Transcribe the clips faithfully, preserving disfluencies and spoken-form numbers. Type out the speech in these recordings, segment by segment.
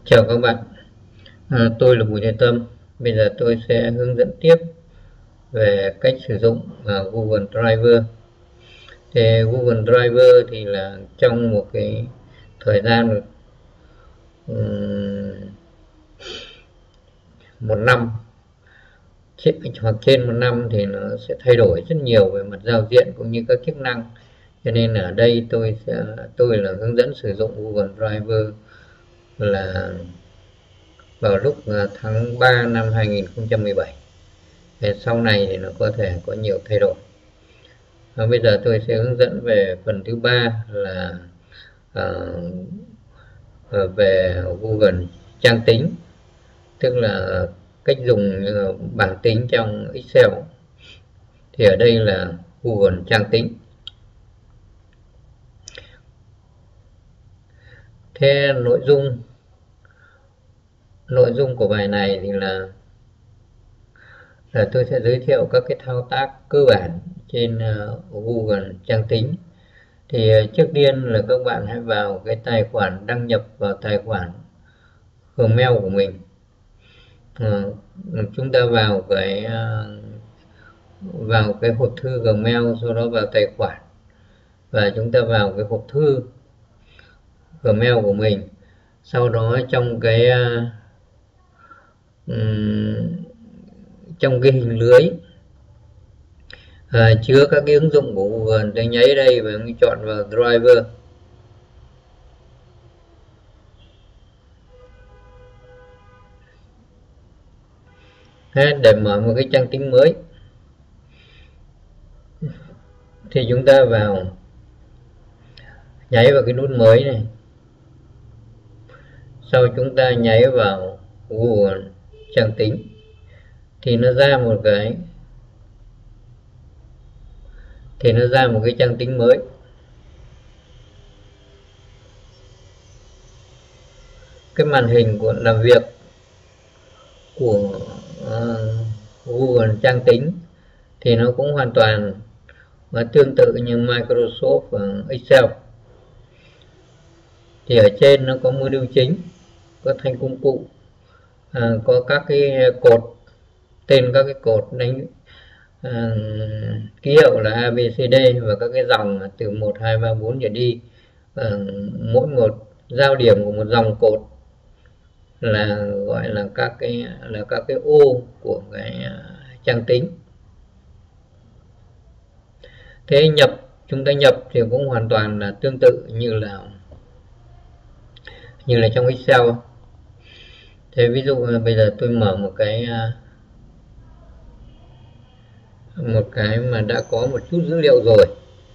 Chào các bạn, à, tôi là Bùi Thế Tâm. Bây giờ tôi sẽ hướng dẫn tiếp về cách sử dụng à, Google Driver. Thì Google Driver thì là trong một cái thời gian um, một năm hoặc trên một năm thì nó sẽ thay đổi rất nhiều về mặt giao diện cũng như các chức năng. Cho nên ở đây tôi sẽ tôi là hướng dẫn sử dụng Google Driver là vào lúc tháng ba năm hai nghìn không trăm mười bảy. Thì sau này thì nó có thể có nhiều thay đổi. Và bây giờ tôi sẽ hướng dẫn về phần thứ ba là uh, về Google trang tính, tức là cách dùng bảng tính trong Excel. Thì ở đây là Google trang tính. Thế nội dung nội dung của bài này thì là là tôi sẽ giới thiệu các cái thao tác cơ bản trên uh, Google trang tính. Thì trước tiên là các bạn hãy vào cái tài khoản, đăng nhập vào tài khoản Gmail của mình. À, chúng ta vào cái vào cái hộp thư Gmail, sau đó vào tài khoản và chúng ta vào cái hộp thư Gmail của mình. Sau đó trong cái um, trong cái hình lưới à, chứa các cái ứng dụng của Google, tôi nháy đây và mình chọn vào Driver. Để mở một cái trang tính mới thì chúng ta vào nháy vào cái nút mới này, sau chúng ta nháy vào Google trang tính thì nó ra một cái thì nó ra một cái trang tính mới. Cái màn hình của làm việc của uh, Google trang tính thì nó cũng hoàn toàn và tương tự như Microsoft và Excel. Thì ở trên nó có module chính, có thanh công cụ, à, có các cái cột, tên các cái cột đánh à, ký hiệu là A B C D và các cái dòng từ một hai ba bốn trở đi. À, mỗi một giao điểm của một dòng cột là gọi là các cái là các cái ô của cái trang tính. Thế nhập chúng ta nhập thì cũng hoàn toàn là tương tự như là như là trong Excel. Thế ví dụ bây giờ tôi mở một cái một cái mà đã có một chút dữ liệu rồi.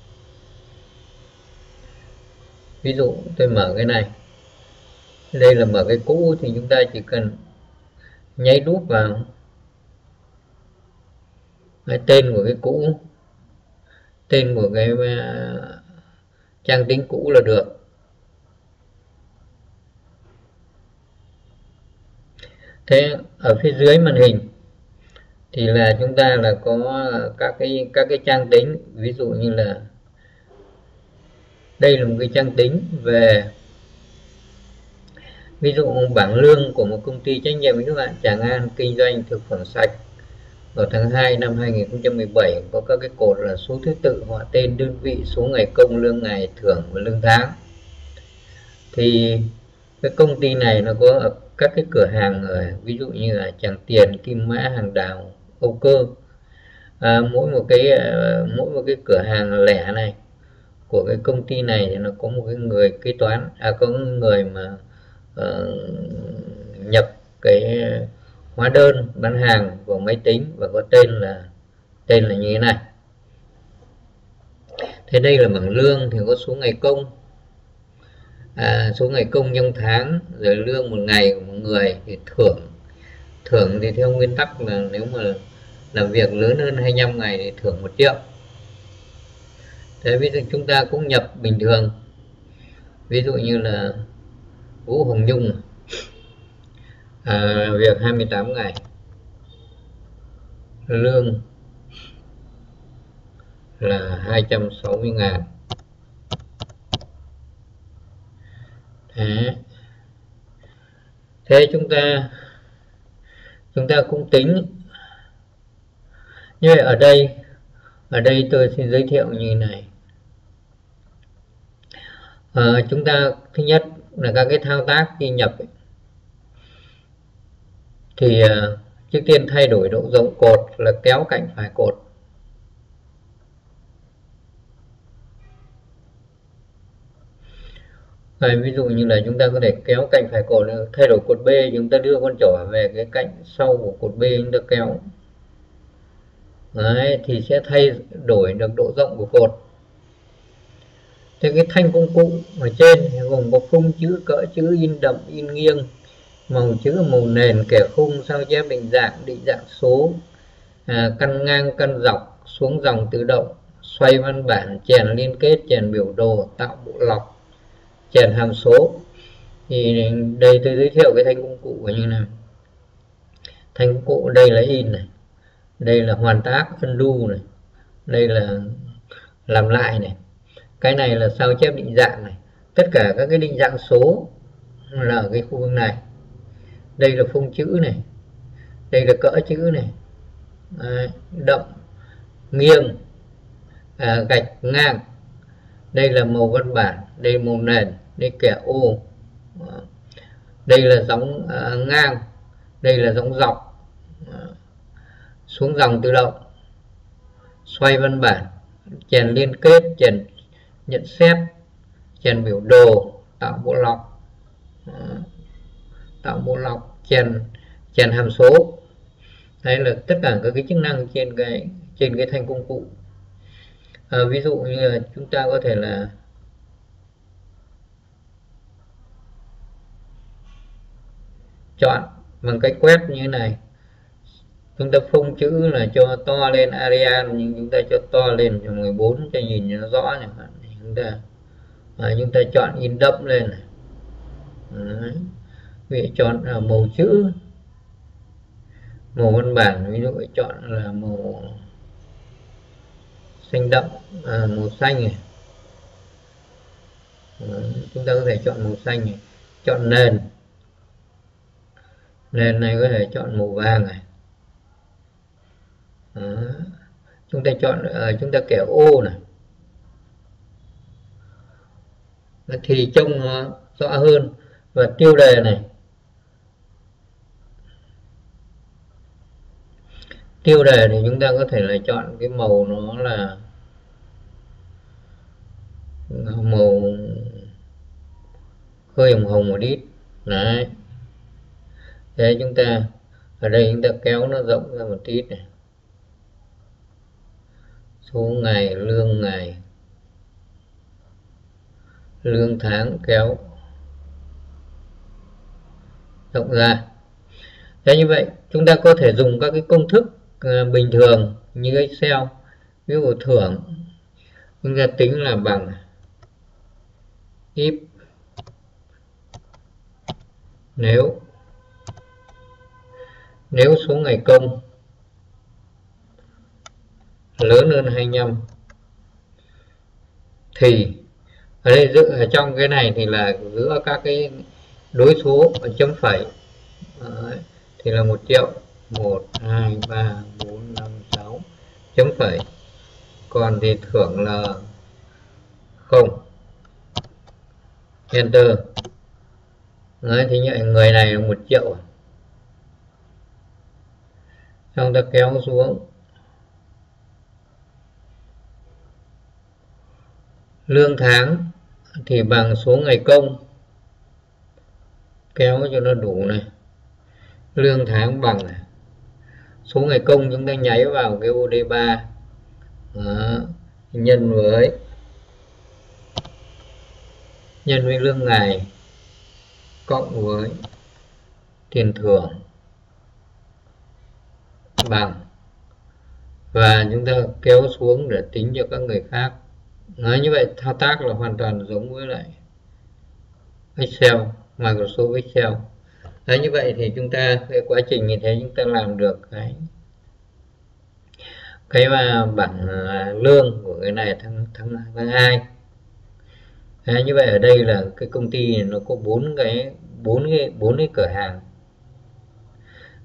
Ví dụ tôi mở cái này, đây là mở cái cũ thì chúng ta chỉ cần nháy đúp vào cái tên của cái cũ, tên của cái trang tính cũ là được. Thế ở phía dưới màn hình thì là chúng ta là có các cái các cái trang tính, ví dụ như là đây là một cái trang tính về ví dụ bảng lương của một công ty trách nhiệm hữu hạn Tràng An kinh doanh thực phẩm sạch vào tháng hai năm hai nghìn không trăm mười bảy, có các cái cột là số thứ tự, họ tên, đơn vị, số ngày công, lương ngày, thưởng và lương tháng. Thì cái công ty này nó có ở các cái cửa hàng ở, ví dụ như là Tràng Tiền, Kim Mã, Hàng Đào, Âu Cơ. À, mỗi một cái mỗi một cái cửa hàng lẻ này của cái công ty này thì nó có một cái người kế toán, à có người mà uh, nhập cái hóa đơn bán hàng vào máy tính và có tên là tên là như thế này. Thế đây là bảng lương thì có số ngày công, à, số ngày công trong tháng, rồi lương một ngày của một người, thì thưởng thưởng thì theo nguyên tắc là nếu mà làm việc lớn hơn hai mươi lăm ngày thì thưởng một triệu. Thế ví dụ chúng ta cũng nhập bình thường, ví dụ như là Vũ Hồng Nhung à, việc hai mươi tám ngày, lương là hai trăm sáu mươi ngàn. Thế Thế chúng ta chúng ta cũng tính như vậy. Ở đây ở đây tôi xin giới thiệu như này. À, chúng ta thứ nhất là các cái thao tác khi nhập ấy, thì uh, trước tiên thay đổi độ rộng cột là kéo cạnh phải cột. À, ví dụ như là chúng ta có thể kéo cạnh phải cột, thay đổi cột B, chúng ta đưa con trỏ về cái cạnh sau của cột B, chúng ta kéo. Đấy, thì sẽ thay đổi được độ rộng của cột. Thế cái thanh công cụ ở trên gồm có phông chữ, cỡ chữ, in đậm, in nghiêng, màu chữ, màu nền, kẻ khung, sao chép, định dạng, định dạng số, à, căn ngang, căn dọc, xuống dòng tự động, xoay văn bản, chèn liên kết, chèn biểu đồ, tạo bộ lọc, chèn hàm số. Thì đây tôi giới thiệu cái thanh công cụ như này. Thanh công cụ đây là in này, đây là hoàn tác undo này, đây là làm lại này, cái này là sao chép định dạng này. Tất cả các cái định dạng số là ở cái khu vực này. Đây là phông chữ này, đây là cỡ chữ này, à, đậm, nghiêng, à, gạch ngang, đây là màu văn bản, đây màu nền, đây kẻ ô, đây là dòng à, ngang, đây là dòng dọc, à, xuống dòng tự động, xoay văn bản, chèn liên kết, chèn nhận xét, chèn biểu đồ, tạo bộ lọc, à, tạo bộ lọc, chèn chèn hàm số. Đây là tất cả các cái chức năng trên cái trên cái thanh công cụ. À, ví dụ như là chúng ta có thể là chọn bằng cách quét như thế này. Chúng ta phông chữ là cho to lên Arial, nhưng chúng ta cho to lên cho mười bốn cho nhìn cho nó rõ này. Chúng ta à, chúng ta chọn in đậm lên này. Đấy. Vì chọn là màu chữ, màu văn bản, ví dụ chọn là màu xanh đậm, à, màu xanh này. Đấy. Chúng ta có thể chọn màu xanh này. Chọn nền, nền này có thể chọn màu vàng này. Đó. Chúng ta chọn uh, chúng ta kẻ ô này thì trông nó rõ hơn. Và tiêu đề này, tiêu đề thì chúng ta có thể là chọn cái màu nó là màu hơi hồng hồng một ít. Đấy, thế chúng ta ở đây chúng ta kéo nó rộng ra một ít này, số ngày, lương ngày, lương tháng, kéo rộng ra. Thế như vậy chúng ta có thể dùng các cái công thức uh, bình thường như Excel. Ví dụ thưởng chúng ta tính là bằng if nếu nếu số ngày công lớn hơn hai mươi lăm thì ở đây dự ở trong cái này thì là giữa các cái đối số ở chấm phẩy. Đấy, thì là một triệu, một, hai, ba, bốn, năm, sáu, chấm phẩy. Còn thì thưởng là không, enter. Đấy, thì như người này là một triệu. Xong ta kéo xuống lương tháng thì bằng số ngày công, kéo cho nó đủ này. Lương tháng bằng này, số ngày công chúng ta nháy vào cái ô đê ba. Đó, nhân với nhân với lương ngày cộng với tiền thưởng bằng, và chúng ta kéo xuống để tính cho các người khác. Nói như vậy thao tác là hoàn toàn giống với lại Excel, Microsoft Excel. Đấy, như vậy thì chúng ta cái quá trình như thế chúng ta làm được cái cái mà bảng lương của cái này tháng tháng tháng hai. Đấy, như vậy ở đây là cái công ty này nó có bốn cái bốn cái bốn cái cửa hàng.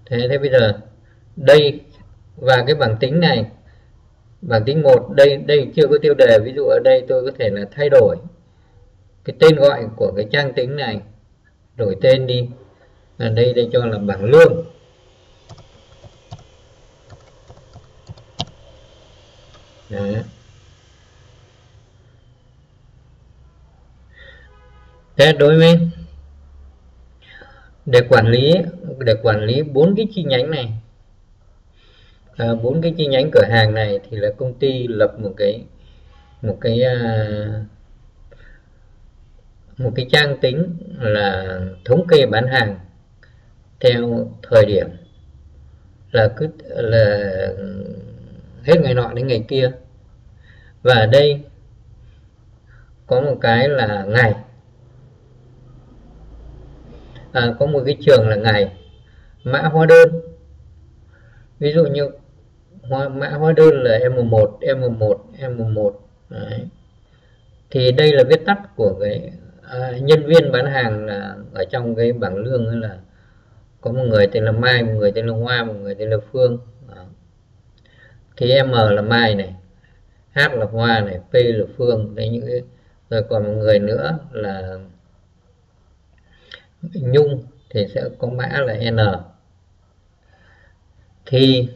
Thế thế bây giờ đây và cái bảng tính này, bảng tính một đây đây chưa có tiêu đề, ví dụ ở đây tôi có thể là thay đổi cái tên gọi của cái trang tính này, đổi tên đi, ở đây đây cho là bảng lương. Đấy. Thế đối với để quản lý để quản lý bốn cái chi nhánh này, à, bốn cái chi nhánh cửa hàng này, thì là công ty lập một cái một cái à, một cái trang tính là thống kê bán hàng theo thời điểm, là cứ là hết ngày nọ đến ngày kia. Và ở đây có một cái là ngày, à, có một cái trường là ngày, mã hóa đơn, ví dụ như hóa, mã hóa đơn là M một, M một, M một. Đấy. Thì đây là viết tắt của cái à, nhân viên bán hàng, là ở trong cái bảng lương là có một người tên là Mai, một người tên là Hoa, một người tên là Phương. Đó. Thì M là Mai này, H là Hoa này, P là Phương, đấy những cái, rồi còn một người nữa là Nhung thì sẽ có mã là N. Thì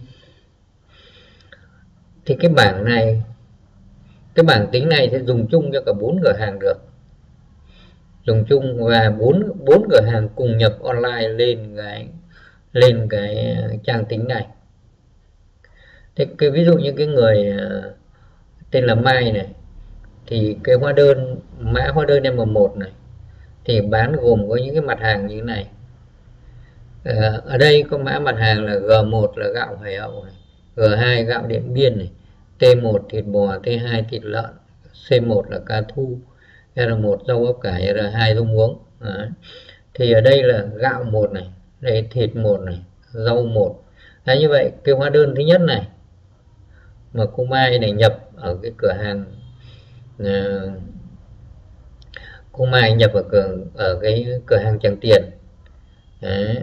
thì cái bảng này, cái bảng tính này sẽ dùng chung cho cả bốn cửa hàng được, dùng chung, và bốn bốn cửa hàng cùng nhập online lên cái lên cái trang tính này. Thế cái ví dụ như cái người tên là Mai này, thì cái hóa đơn, mã hóa đơn M một này thì bán gồm có những cái mặt hàng như thế này. À, ở đây có mã mặt hàng là G một là gạo Hải Hậu này, G hai gạo Điện Biên này, T một thịt bò, T hai thịt lợn, C một là cá thu, R một rau ốc cải, R hai rau muống. Đấy. Thì ở đây là gạo một này, đây thịt một này, rau một. Đấy, như vậy cái hóa đơn thứ nhất này mà cô Mai này nhập ở cái cửa hàng, uh, cô Mai nhập ở cửa ở cái cửa hàng Tràng Tiền. Đấy.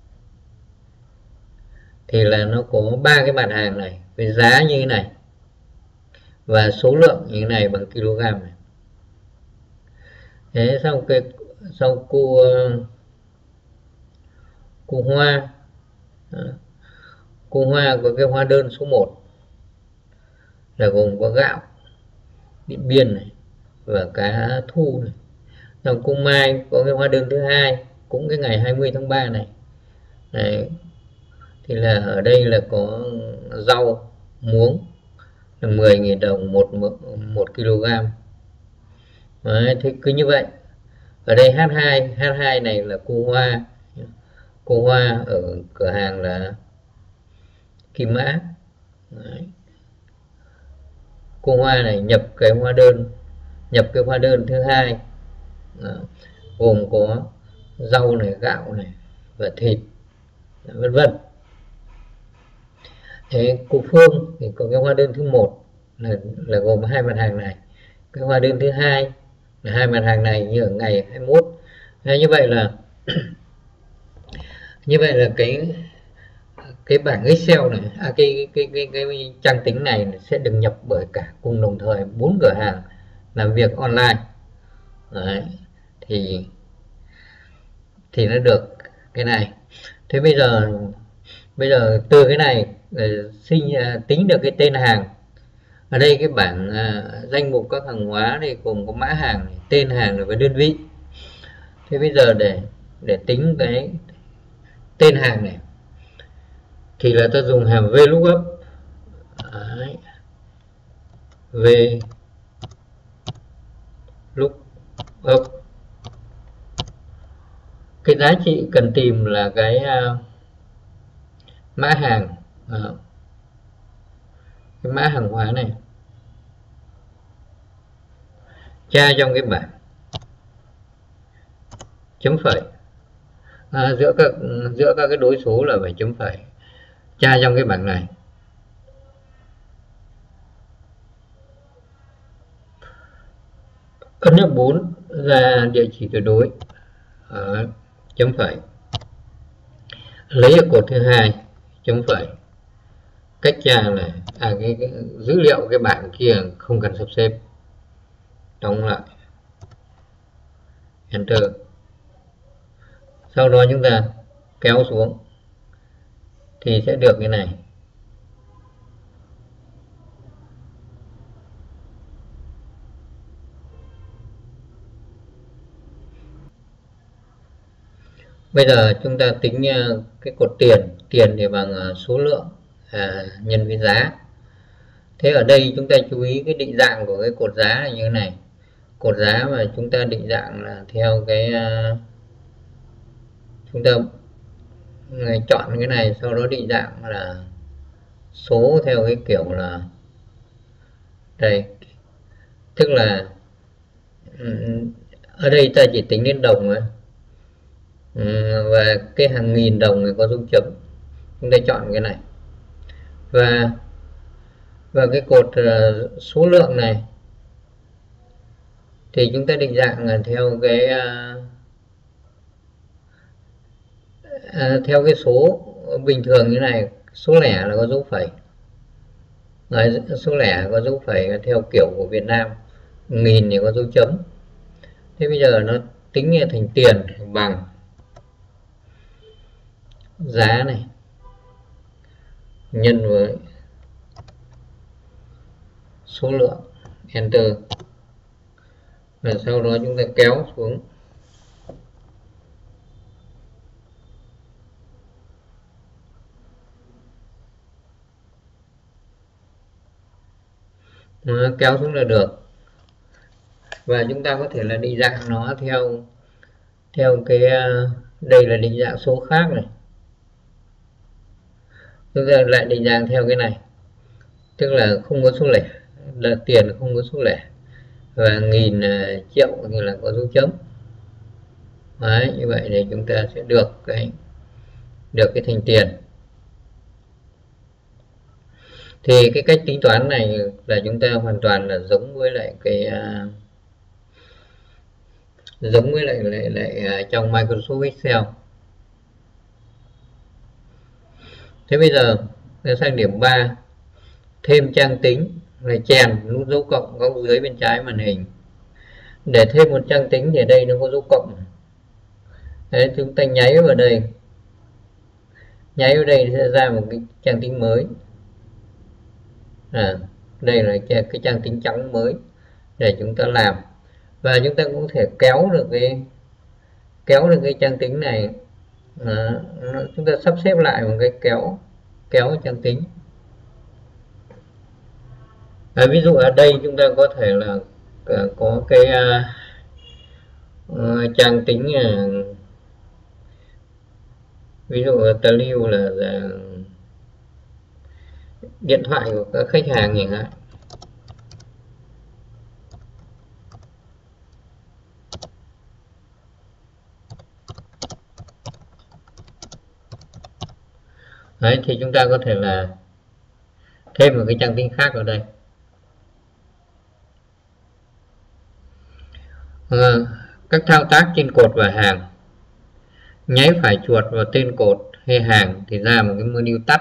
Thì là nó có ba cái mặt hàng này với giá như thế này và số lượng như thế này bằng kg này. Thế sau cái sau cô cô Hoa, cô Hoa có cái hóa đơn số một là gồm có gạo Điện Biên này và cá thu này. Xong cô Mai có cái hóa đơn thứ hai cũng cái ngày hai mươi tháng ba này. Đấy. Thì là ở đây là có rau muống là mười nghìn đồng một một kg. Đấy, thì cứ như vậy. Ở đây H hai, H hai này là cô Hoa. Cô Hoa ở cửa hàng là Kim Mã. Đấy. Cô Hoa này nhập cái hóa đơn, nhập cái hóa đơn thứ hai. Đó. Gồm có rau này, gạo này và thịt, vân vân. Thế cô Phương thì có cái hóa đơn thứ một là, là gồm hai mặt hàng này. Cái hóa đơn thứ hai là hai mặt hàng này như ở ngày hai mươi mốt. Thế như vậy là như vậy là cái cái bảng Excel này, à, cái, cái cái cái cái trang tính này sẽ được nhập bởi cả cùng đồng thời bốn cửa hàng làm việc online. Đấy. thì thì nó được cái này. Thế bây giờ bây giờ từ cái này sinh tính được cái tên hàng. Ở đây cái bảng uh, danh mục các hàng hóa này gồm có mã hàng này, tên hàng và đơn vị. Thế bây giờ để để tính cái tên hàng này thì là ta dùng hàm VLOOKUP. Đấy. VLOOKUP. Cái giá trị cần tìm là cái uh, mã hàng, uh, cái mã hàng hóa này, tra trong cái bảng chấm phẩy, à, giữa các giữa các cái đối số là phải chấm phẩy, tra trong cái bảng này. Ấn F bốn ra địa chỉ tuyệt đối, à, chấm phẩy. lấy ở cột thứ hai chấm phẩy, cách trang này à, cái, cái dữ liệu cái bảng kia không cần sắp xếp, đóng lại, enter. Sau đó chúng ta kéo xuống thì sẽ được cái này. Bây giờ chúng ta tính cái cột tiền, tiền thì bằng số lượng à, nhân với giá. Thế ở đây chúng ta chú ý cái định dạng của cái cột giá là như thế này. Cột giá mà chúng ta định dạng là theo cái uh, chúng ta chọn cái này, sau đó định dạng là số theo cái kiểu là đây, tức là ở đây ta chỉ tính đến đồng thôi, và cái hàng nghìn đồng này có dấu chấm, chúng ta chọn cái này, và và cái cột uh, số lượng này thì chúng ta định dạng là theo cái uh, uh, theo cái số bình thường như này, số lẻ là có dấu phẩy. Đấy, số lẻ có dấu phẩy theo kiểu của Việt Nam, nghìn thì có dấu chấm. Thế bây giờ nó tính thành tiền bằng giá này nhân với số lượng, enter. Và sau đó chúng ta kéo xuống nó kéo xuống là được. Và chúng ta có thể là định dạng nó theo theo cái đây là định dạng số khác này, chúng ta lại định dạng theo cái này, tức là không có số lẻ, là tiền không có số lẻ, và nghìn triệu thì là có dấu chấm. Đấy, như vậy thì chúng ta sẽ được cái được cái thành tiền. Thì cái cách tính toán này là chúng ta hoàn toàn là giống với lại cái uh, giống với lại lại, lại uh, trong Microsoft Excel. Thế bây giờ sang điểm ba, thêm trang tính, là chèn nút dấu cộng góc dưới bên trái màn hình. Để thêm một trang tính thì ở đây nó có dấu cộng. Đấy, chúng ta nháy vào đây, nháy vào đây sẽ ra một cái trang tính mới. À, đây là cái trang tính trắng mới để chúng ta làm, và chúng ta cũng có thể kéo được cái kéo được cái trang tính này. À, chúng ta sắp xếp lại một cái kéo kéo trang tính. À, ví dụ ở đây chúng ta có thể là uh, có cái uh, uh, trang tính uh, ví dụ ta lưu là, là điện thoại của các khách hàng chẳng hạn. Đấy, thì chúng ta có thể là thêm một cái trang tính khác ở đây. À, các thao tác trên cột và hàng, nháy phải chuột vào tên cột hay hàng thì ra một cái menu tắt.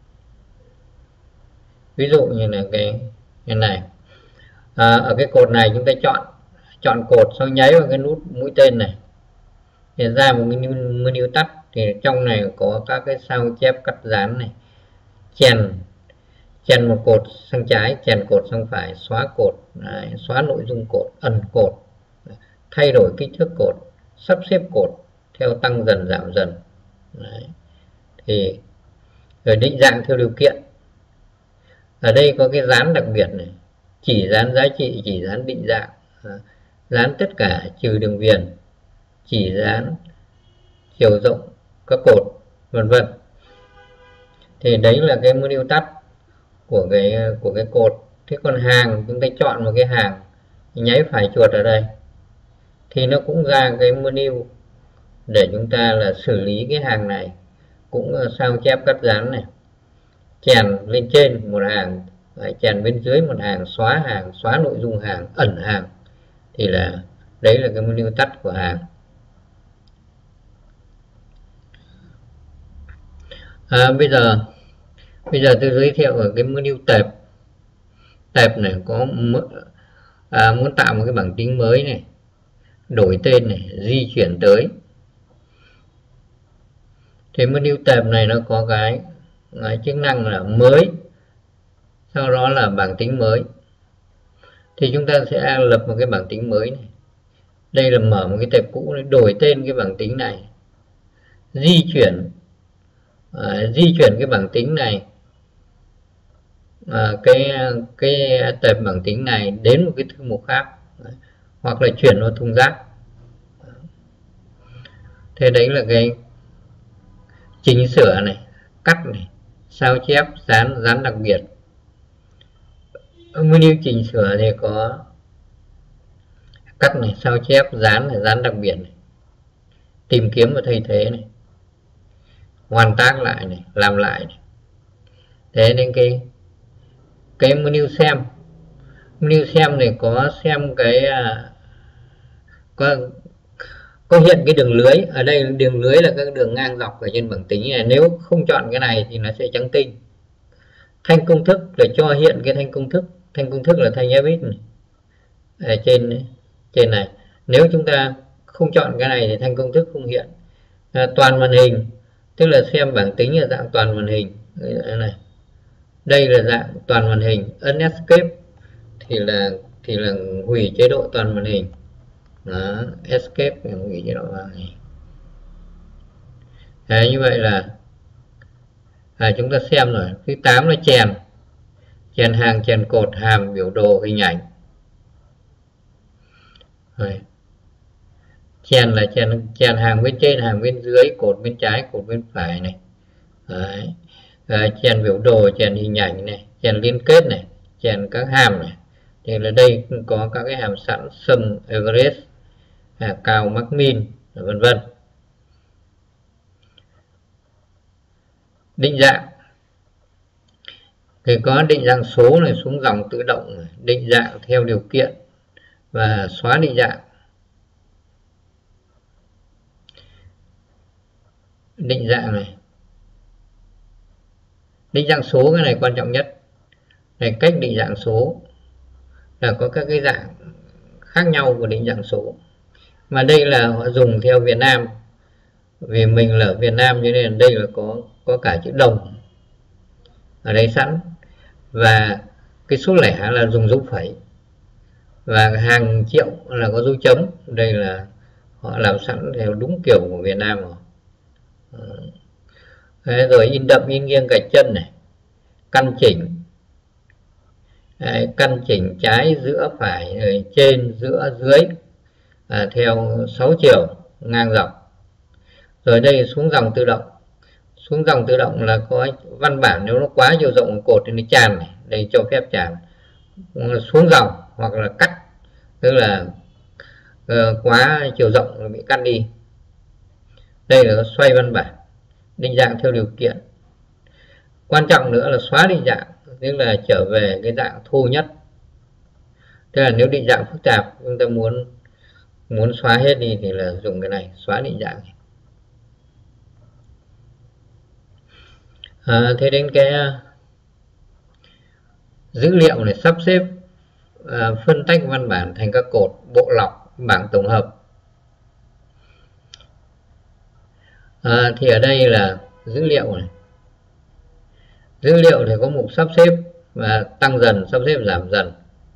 Ví dụ như là cái, cái này, à, ở cái cột này chúng ta chọn chọn cột, sau nháy vào cái nút mũi tên này thì ra một menu, menu tắt. Thì trong này có các cái sao chép, cắt dán này, chèn chèn một cột sang trái, chèn cột sang phải, xóa cột, đấy, xóa nội dung cột, ẩn cột, thay đổi kích thước cột, sắp xếp cột theo tăng dần giảm dần. Đấy. Thì rồi định dạng theo điều kiện. Ở đây có cái dán đặc biệt này, chỉ dán giá trị, chỉ dán định dạng, dán tất cả trừ đường viền, chỉ dán chiều rộng các cột, vân vân. Thì đấy là cái menu tắt của cái của cái cột. Thế còn hàng, chúng ta chọn một cái hàng, nháy phải chuột ở đây thì nó cũng ra cái menu để chúng ta là xử lý cái hàng này, cũng sao chép, cắt dán này, chèn lên trên một hàng, chèn bên dưới một hàng, xóa hàng, xóa nội dung hàng, ẩn hàng. Thì là đấy là cái menu tắt của hàng. À, bây giờ bây giờ tôi giới thiệu ở cái menu tệp. Tệp này có à, muốn tạo một cái bảng tính mới này, đổi tên này, di chuyển tới. Thì menu tệp này nó có cái, cái chức năng là mới, sau đó là bảng tính mới. Thì chúng ta sẽ lập một cái bảng tính mới này. Đây là mở một cái tệp cũ để đổi tên cái bảng tính này, di chuyển à, di chuyển cái bảng tính này, à, cái cái tệp bảng tính này đến một cái thư mục khác, hoặc là chuyển vào thùng rác. Thế đấy là cái chỉnh sửa này, cắt này, sao chép, dán, dán đặc biệt. Ở menu chỉnh sửa thì có cắt này, sao chép, dán này, dán đặc biệt này, tìm kiếm và thay thế này, hoàn tác lại này, làm lại này. Thế nên cái cái menu xem, menu xem này có xem cái có có hiện cái đường lưới. Ở đây đường lưới là các đường ngang dọc ở trên bảng tính này. Nếu không chọn cái này thì nó sẽ trắng tinh. Thanh công thức để cho hiện cái thanh công thức. Thanh công thức là thanh ép ích này. Ở trên trên này. Nếu chúng ta không chọn cái này thì thanh công thức không hiện. À, toàn màn hình, tức là xem bảng tính ở dạng toàn màn hình. Đây này. Đây là dạng toàn màn hình. Ấn Escape thì là thì là hủy chế độ toàn màn hình. Đó, Escape để hủy chế độ màn hình. Đấy, như vậy là à, chúng ta xem rồi. Thứ tám là chèn, chèn hàng, chèn cột, hàm, biểu đồ, hình ảnh. Rồi. Chèn là chèn chèn hàng bên trên, hàng bên dưới, cột bên trái, cột bên phải này. Đấy. À, chèn biểu đồ, chèn hình ảnh này, chèn liên kết này, chèn các hàm này. Thì là đây có các cái hàm sẵn, sum, average, à, cao, max, min, vân vân. Định dạng thì có định dạng số này, xuống dòng tự động này, định dạng theo điều kiện và xóa định dạng. Định dạng này, định dạng số cái này quan trọng nhất. Này, cách định dạng số là có các cái dạng khác nhau của định dạng số, mà đây là họ dùng theo Việt Nam, vì mình là ở Việt Nam cho nên đây là có có cả chữ đồng ở đây sẵn, và cái số lẻ là dùng dấu phẩy, và hàng triệu là có dấu chấm. Đây là họ làm sẵn theo đúng kiểu của Việt Nam rồi. Đấy, rồi in đậm, in nghiêng, gạch chân này, căn chỉnh. Đấy, căn chỉnh trái, giữa, phải, rồi trên, giữa, dưới, à, theo sáu chiều ngang dọc. Rồi đây xuống dòng tự động. Xuống dòng tự động là có văn bản, nếu nó quá chiều rộng cột thì nó tràn này, đây cho phép tràn. Xuống dòng hoặc là cắt, tức là uh, quá chiều rộng nó bị cắt đi. Đây là xoay văn bản. Định dạng theo điều kiện. Quan trọng nữa là xóa định dạng, tức là trở về cái dạng thô nhất. Tức là nếu định dạng phức tạp chúng ta muốn muốn xóa hết đi thì là dùng cái này, xóa định dạng. À, thế đến cái dữ liệu này, sắp xếp, à, phân tách văn bản thành các cột, bộ lọc, bảng tổng hợp. À, thì ở đây là dữ liệu này. Dữ liệu thì có mục sắp xếp và tăng dần, sắp xếp giảm dần.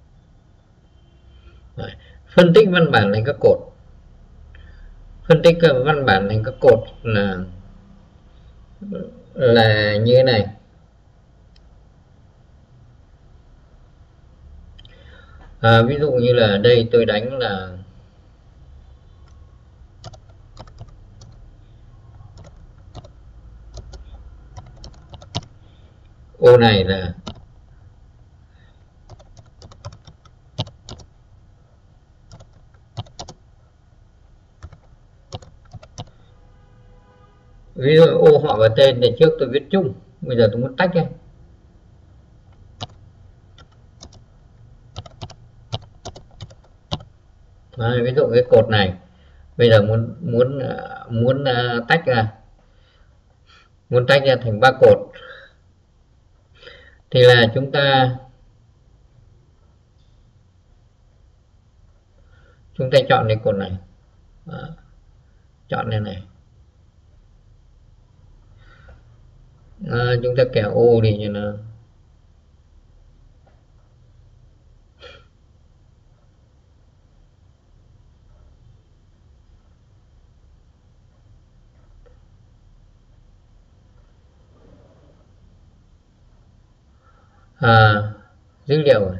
Đấy. Phân tích văn bản thành các cột. Phân tích văn bản thành các cột là là như thế này. À, ví dụ như là đây tôi đánh là ô này là ví dụ ô họ và tên thì trước tôi viết chung, bây giờ tôi muốn tách ấy. Đấy, ví dụ cái cột này bây giờ muốn muốn muốn uh, tách ra, muốn tách ra thành ba cột thì là chúng ta chúng ta chọn cái cột này. Đó. Chọn này này. À, chúng ta kéo ô đi cho nó à, dữ liệu rồi.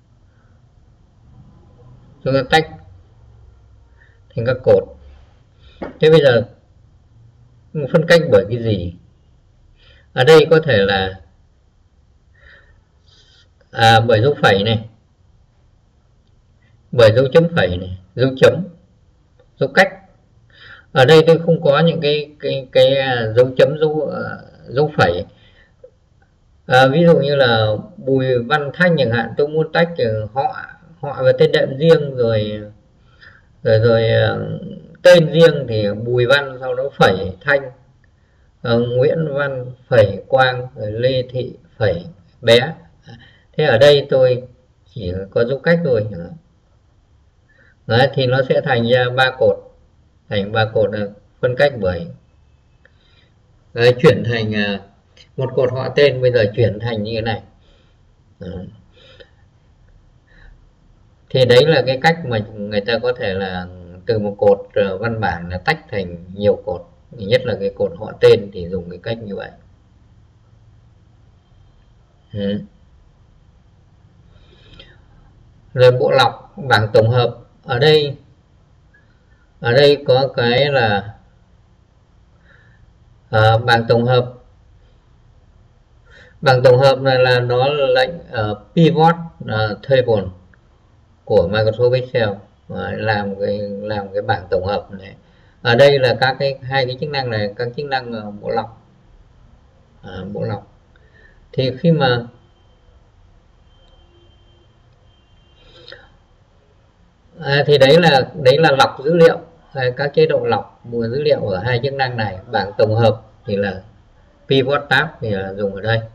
Chúng ta tách thành các cột. Thế bây giờ phân cách bởi cái gì? Ở đây có thể là à, bởi dấu phẩy này, bởi dấu chấm phẩy này, dấu chấm, dấu cách. Ở đây tôi không có những cái cái cái dấu chấm, dấu dấu phẩy. À, ví dụ như là Bùi Văn Thanh chẳng hạn, tôi muốn tách họ họ và tên đệm riêng rồi rồi rồi tên riêng thì Bùi Văn sau đó phẩy Thanh, à, Nguyễn Văn phẩy Quang, rồi Lê Thị phẩy Bé. Thế ở đây tôi chỉ có dấu cách thôi. Đấy, thì nó sẽ thành ra ba cột, thành ba cột phân cách bởi đấy, chuyển thành một cột họ tên bây giờ chuyển thành như thế này. Đấy. Thì đấy là cái cách mà người ta có thể là từ một cột văn bản là tách thành nhiều cột, nhất là cái cột họ tên thì dùng cái cách như vậy. Ừ. Rồi bộ lọc bảng tổng hợp, ở đây ở đây có cái là à, bảng tổng hợp. Bảng tổng hợp này là nó là lệnh uh, pivot uh, table của Microsoft Excel, uh, làm cái làm cái bảng tổng hợp này. Ở đây là các cái hai cái chức năng này, các chức năng uh, bộ lọc. À, bộ lọc thì khi mà à, thì đấy là đấy là lọc dữ liệu, các chế độ lọc mua dữ liệu ở hai chức năng này. Bảng tổng hợp thì là pivot tab thì là dùng ở đây.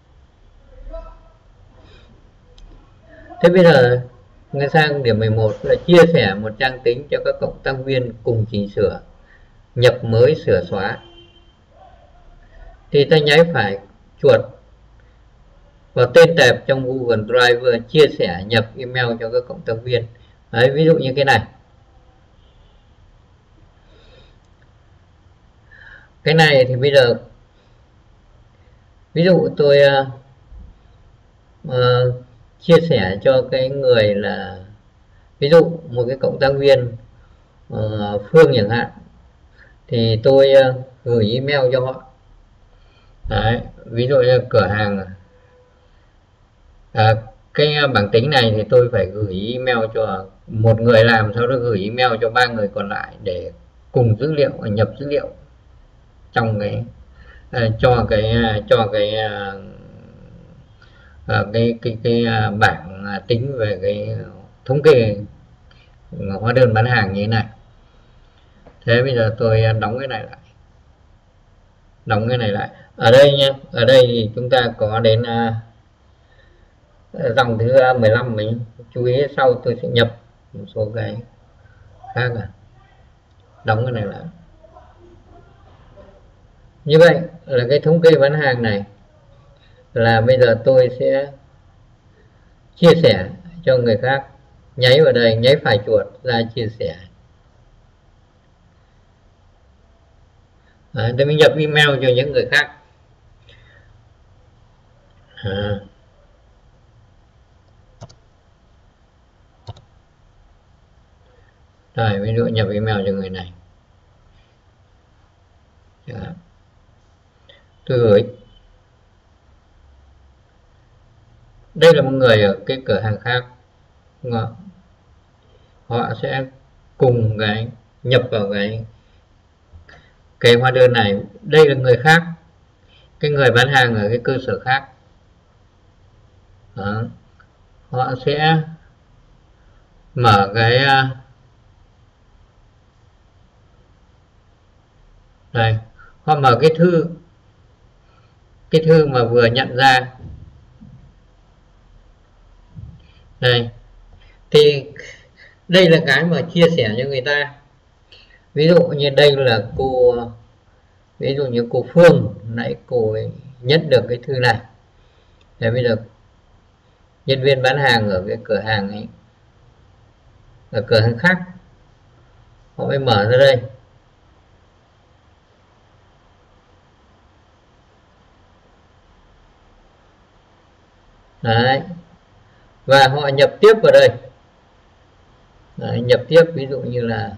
Thế bây giờ ngay sang điểm mười một là chia sẻ một trang tính cho các cộng tác viên cùng chỉnh sửa, nhập mới, sửa xóa. Thì ta nháy phải chuột vào tên tệp trong Google Drive, chia sẻ nhập email cho các cộng tác viên. Đấy, ví dụ như cái này. Cái này thì bây giờ ví dụ tôi uh, uh, chia sẻ cho cái người là ví dụ một cái cộng tác viên uh, Phương chẳng hạn, thì tôi uh, gửi email cho họ. Đấy, ví dụ như cửa hàng à, cái bảng tính này thì tôi phải gửi email cho một người làm, sau đó gửi email cho ba người còn lại để cùng dữ liệu, nhập dữ liệu trong cái uh, cho cái uh, cho cái uh, uh, cái cái cái uh, bảng uh, tính về cái thống kê hóa đơn bán hàng như thế này. Thế bây giờ tôi đóng cái này lại, đóng cái này lại. Ở đây nhé, ở đây thì chúng ta có đến uh, dòng thứ mười lăm, mình chú ý sau tôi sẽ nhập một số cái khác. À, đóng cái này lại. Như vậy là cái thống kê bán hàng này là bây giờ tôi sẽ chia sẻ cho người khác. Nháy vào đây, nháy phải chuột ra chia sẻ. À, để mình nhập email cho những người khác. À. Rồi, ví dụ nhập email cho người này. Đó. Tôi gửi. Đây là một người ở cái cửa hàng khác. Họ sẽ cùng cái nhập vào cái cái hóa đơn này. Đây là người khác, cái người bán hàng ở cái cơ sở khác. Đó. Họ sẽ mở cái đây, họ mở cái thư cái thư mà vừa nhận ra này, thì đây là cái mà chia sẻ cho người ta. Ví dụ như đây là cô, ví dụ như cô Phương nãy cô ấy nhận được cái thư này. Thế bây giờ nhân viên bán hàng ở cái cửa hàng ấy, ở cửa hàng khác, họ mới mở ra đây. Đấy, và họ nhập tiếp vào đây. Đấy, nhập tiếp ví dụ như là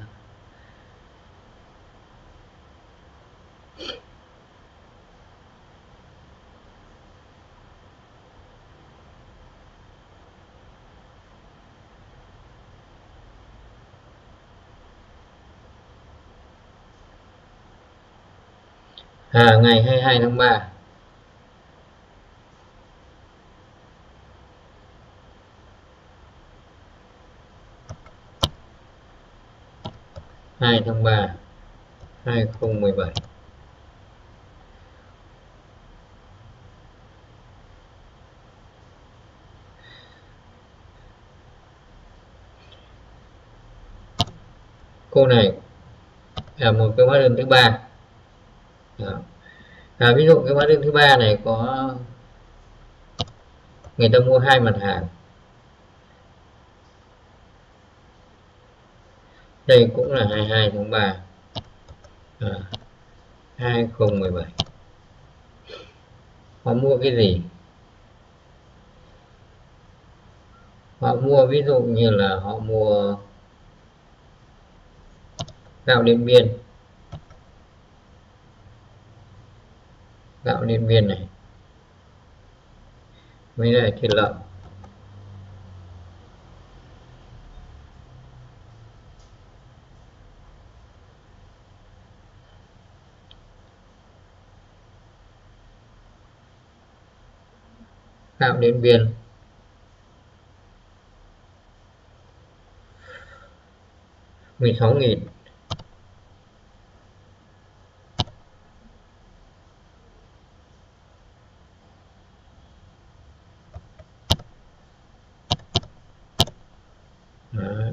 à, ngày hai mươi hai tháng ba. hai tháng ba hai không một bảy. Cô này là một cái hóa đơn thứ ba. Đó. À, ví dụ cái hóa đơn thứ ba này có người ta mua hai mặt hàng. Đây cũng là hai mươi hai tháng ba à, hai không một bảy. Họ mua cái gì? Họ mua ví dụ như là họ mua gạo Điện Biên. Gạo Điện Biên này với lại thịt lợn. Gạo Điện Biên mười sáu nghìn. Đấy.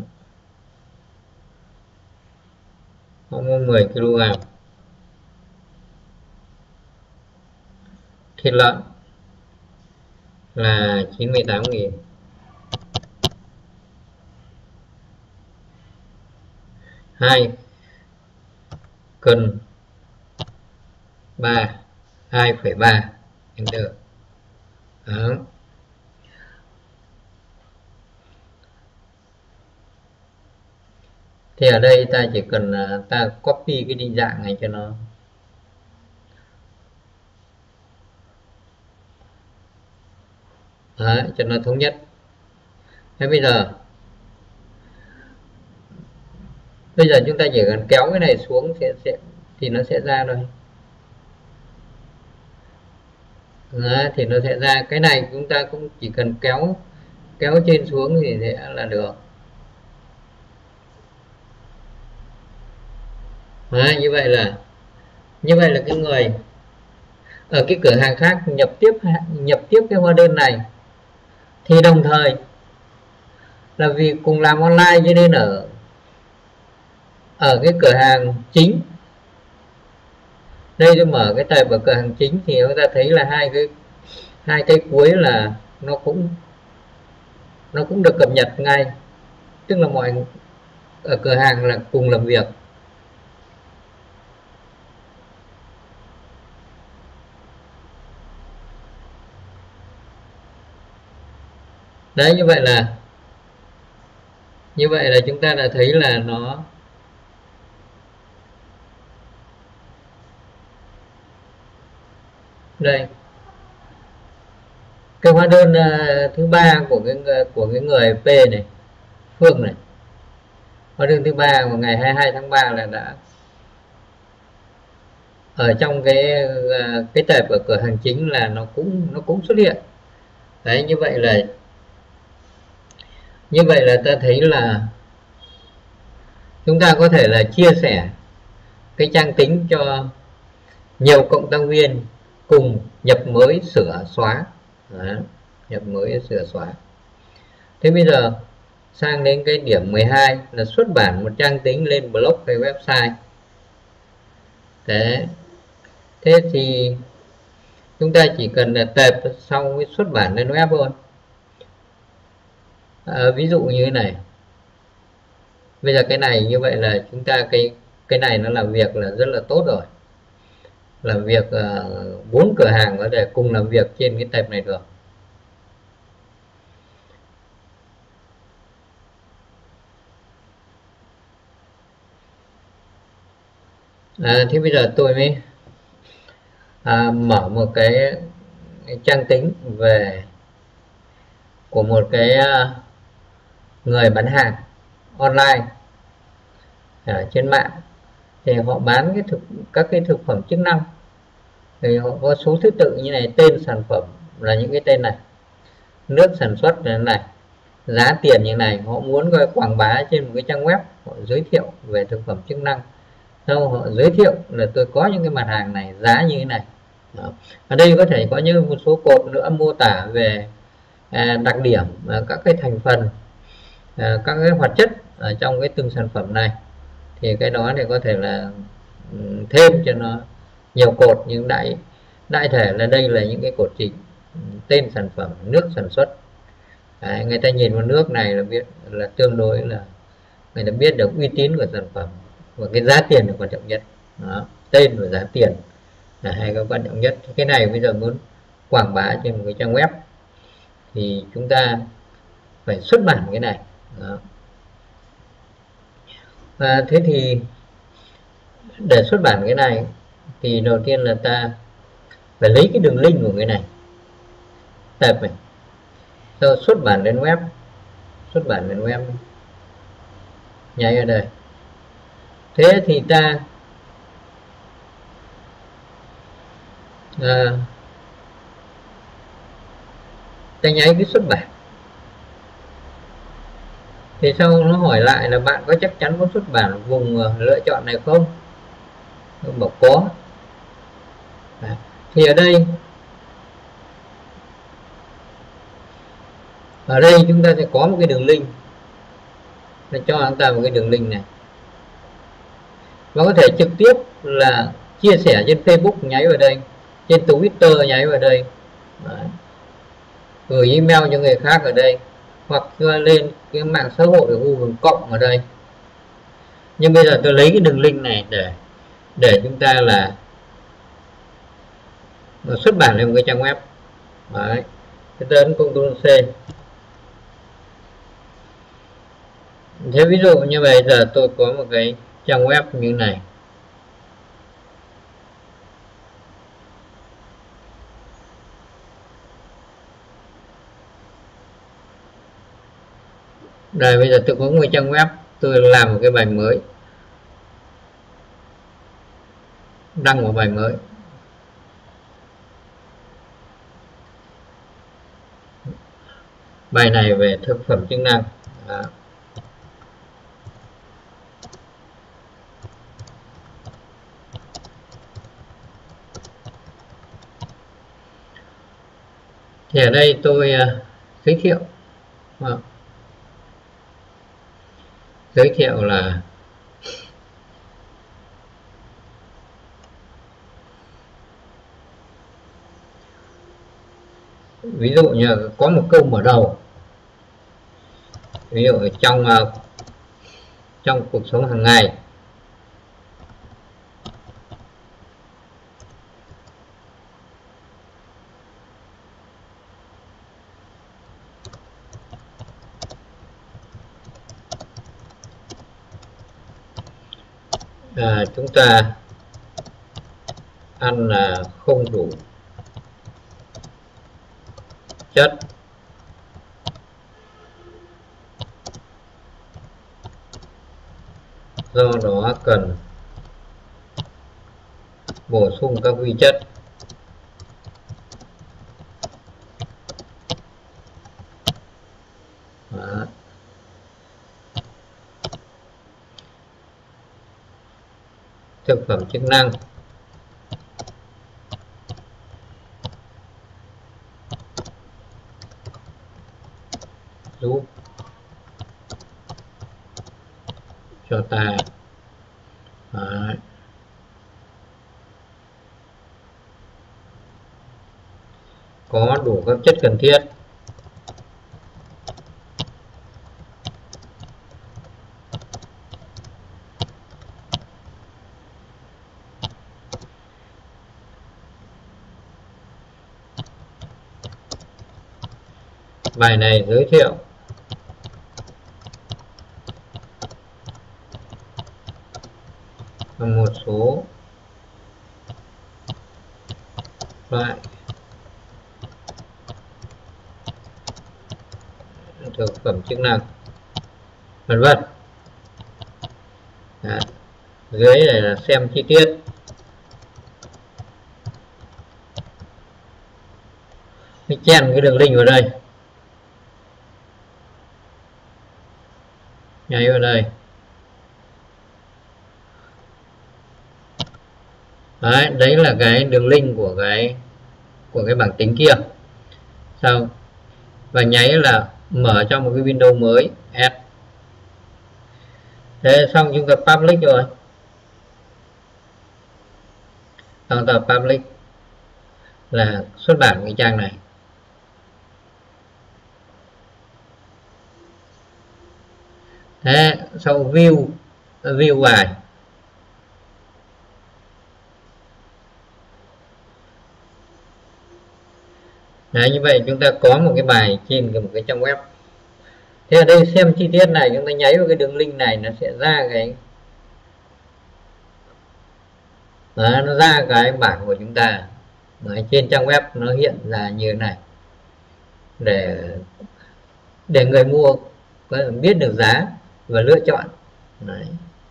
Họ mua mười ki lô gam. Thịt lợn là chín mươi tám nghìn. Hai cân ba, hai phẩy ba. Enter. Đó. Thì ở đây ta chỉ cần ta copy cái định dạng này cho nó Đấy, cho nó thống nhất. Thế bây giờ bây giờ chúng ta chỉ cần kéo cái này xuống sẽ, sẽ thì nó sẽ ra thôi. Đấy, thì nó sẽ ra. Cái này chúng ta cũng chỉ cần kéo kéo trên xuống thì sẽ là được. Đấy, như vậy là như vậy là cái người ở cái cửa hàng khác nhập tiếp nhập tiếp cái hóa đơn này, thì đồng thời là vì cùng làm online cho nên ở ở cái cửa hàng chính đây, tôi mở cái tài ở cửa hàng chính thì chúng ta thấy là hai cái hai cái cuối là nó cũng nó cũng được cập nhật ngay, tức là mọi ở cửa hàng là cùng làm việc. Đấy, như vậy là như vậy là chúng ta đã thấy là nó đây cái hóa đơn uh, thứ ba của cái của cái người P này, Phương này, hóa đơn thứ ba của ngày hai mươi hai tháng ba là đã ở trong cái uh, cái tệp ở cửa hàng chính là nó cũng nó cũng xuất hiện. Đấy, như vậy là như vậy là ta thấy là chúng ta có thể là chia sẻ cái trang tính cho nhiều cộng tác viên cùng nhập mới sửa xóa. Đấy, nhập mới sửa xóa. Thế bây giờ sang đến cái điểm mười hai là xuất bản một trang tính lên blog hay website. Thế, thế thì chúng ta chỉ cần là tệp sau cái xuất bản lên web thôi. À, ví dụ như thế này. Bây giờ cái này như vậy là chúng ta cái cái này nó làm việc là rất là tốt rồi. Làm việc bốn uh, cửa hàng có thể cùng làm việc trên cái tệp này được. À, thế bây giờ tôi mới à, mở một cái, cái trang tính về của một cái uh, người bán hàng online ở trên mạng, thì họ bán cái thực các cái thực phẩm chức năng, thì họ có số thứ tự như này, tên sản phẩm là những cái tên này, nước sản xuất là này, giá tiền như này. Họ muốn gọi quảng bá trên một cái trang web, họ giới thiệu về thực phẩm chức năng, sau họ giới thiệu là tôi có những cái mặt hàng này giá như thế này. Đó. Ở đây có thể có như một số cột nữa mô tả về à, đặc điểm, à, các cái thành phần, à, các cái hoạt chất ở trong cái từng sản phẩm này, thì cái đó thì có thể là um, thêm cho nó nhiều cột, nhưng đại đại thể là đây là những cái cột chính. Tên sản phẩm, nước sản xuất. Đấy, người ta nhìn vào nước này là biết là tương đối là người ta biết được uy tín của sản phẩm, và cái giá tiền là quan trọng nhất. Đó, tên và giá tiền là hai cái quan trọng nhất. Cái này bây giờ muốn quảng bá trên một cái trang web thì chúng ta phải xuất bản cái này. Đó. Và thế thì để xuất bản cái này thì đầu tiên là ta phải lấy cái đường link của cái này, tệp này, sau xuất bản lên web, xuất bản lên web nháy ở đây. Thế thì ta à, ta nháy cái xuất bản, thì sau nó hỏi lại là bạn có chắc chắn có xuất bản vùng lựa chọn này không? Tôi bảo có. Đấy. Thì ở đây ở đây chúng ta sẽ có một cái đường link, để cho chúng ta một cái đường link này, và có thể trực tiếp là chia sẻ trên Facebook nháy vào đây, trên Twitter nháy vào đây. Đấy. Gửi email cho người khác ở đây, hoặc lên cái mạng xã hội của Google cộng ở đây. Nhưng bây giờ tôi lấy cái đường link này để để chúng ta là xuất bản lên một cái trang web. Đấy. Tôi ấn Ctrl C. Thế ví dụ như bây giờ tôi có một cái trang web như này. Đây bây giờ tôi có một cái trang web, tôi làm một cái bài mới, đăng một bài mới. Bài này về thực phẩm chức năng. Đó. Thì ở đây tôi uh, giới thiệu uh, giới thiệu là ví dụ như có một câu mở đầu, ví dụ trong uh, trong cuộc sống hàng ngày, à, chúng ta ăn là không đủ chất, do đó cần bổ sung các vi chất. Đó. Thực phẩm chức năng giúp cho ta. Đấy. Có đủ các chất cần thiết. Bài này giới thiệu một số loại thực phẩm chức năng, vân vân. Dưới này là xem chi tiết. Mình chen cái đường link vào đây, nháy vào đây. Đấy, đấy là cái đường link của cái của cái bảng tính kia. Sau và nháy là mở trong một cái window mới, add. Thế xong chúng ta public rồi. Xong ta public là xuất bản cái trang này. Thế sau view view bài. Đấy, như vậy chúng ta có một cái bài trên một cái trang web. Thế ở đây xem chi tiết này, chúng ta nháy vào cái đường link này, nó sẽ ra cái đó, nó ra cái bảng của chúng ta. Đấy, trên trang web nó hiện ra như thế này để để người mua có biết được giá và lựa chọn. Đấy.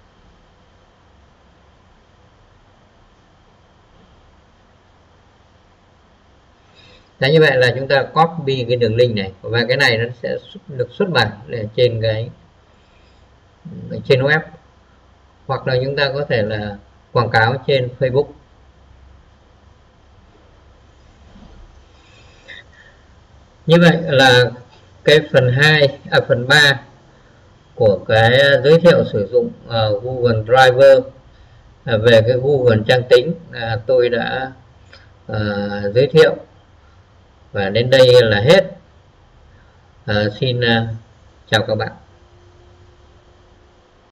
Đấy, như vậy là chúng ta copy cái đường link này và cái này nó sẽ được xuất bản để trên cái trên web, hoặc là chúng ta có thể là quảng cáo trên Facebook. Như vậy là cái phần hai à, phần ba của cái giới thiệu sử dụng uh, Google Driver uh, về cái Google Trang tính uh, tôi đã uh, giới thiệu, và đến đây là hết. Uh, xin uh, chào các bạn.